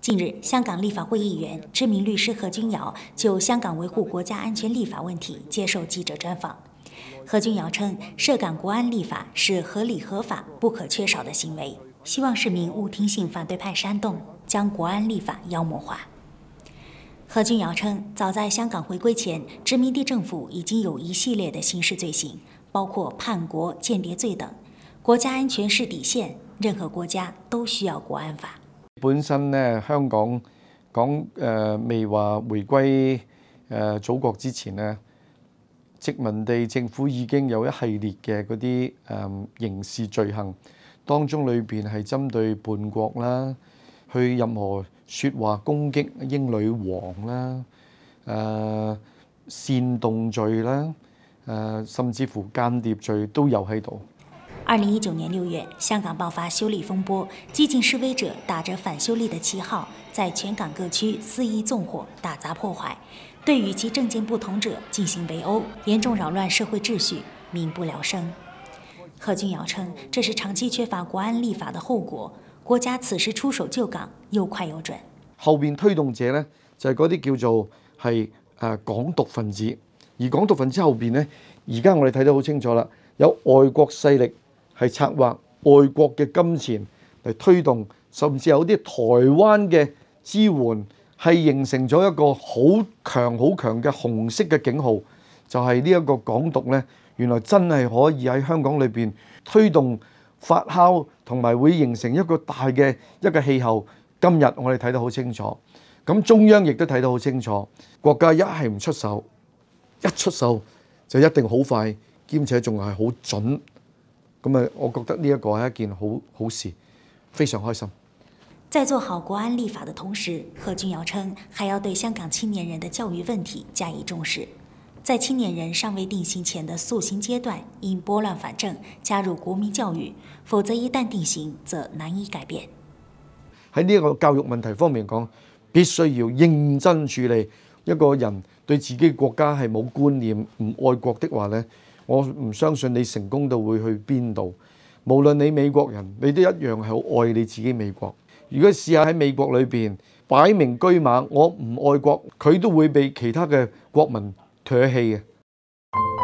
近日，香港立法会议员、知名律师何君尧就香港维护国家安全立法问题接受记者专访。何君尧称，涉港国安立法是合理合法、不可缺少的行为，希望市民勿听信反对派煽动，将国安立法妖魔化。何君尧称，早在香港回归前，殖民地政府已经有一系列的刑事罪行，包括叛国、间谍罪等。國家安全是底線，任何國家都需要國安法。 本身咧，香港講未話回歸祖國之前咧，殖民地政府已經有一系列嘅嗰啲刑事罪行，當中裏邊係針對叛國啦，去任何説話攻擊英女王啦，煽動罪啦，甚至乎間諜罪都有喺度。 2019年6月，香港爆發修例風波，激進示威者打着反修例的旗號，在全港各區肆意縱火、打砸破壞，對與其政見不同者進行圍毆，嚴重擾亂社會秩序，民不聊生。何君堯稱，這是長期缺乏國安立法的後果，國家此時出手救港，又快又準。 後邊推動者呢，就係嗰啲叫做係港獨分子，而港獨分子後邊呢，而家我哋睇得好清楚啦，有外國勢力係策劃外國嘅金錢嚟推動，甚至有啲台灣嘅支援，係形成咗一個好強嘅紅色嘅警號，就係呢一個港獨呢，原來真係可以喺香港裏邊推動發酵，同埋會形成一個大嘅一個氣候。今日我哋睇得好清楚，咁中央亦都睇得好清楚，國家一係唔出手，一出手就一定好快，兼且仲係好準。咁我覺得呢一個係一件好事，非常開心。 在做好國安立法的同時，何君堯稱，還要對香港青年人的教育問題加以重視。在青年人尚未定型前的塑形階段，應撥亂反正，加入國民教育，否則一旦定型，則難以改變。 喺呢一個教育問題方面講，必須要認真處理。一個人對自己國家係冇觀念、唔愛國的話呢，我唔相信你成功到會去邊度。無論你美國人，你都一樣係好愛你自己美國。如果試下喺美國裏邊擺明車馬，我唔愛國，佢都會被其他嘅國民唾棄嘅。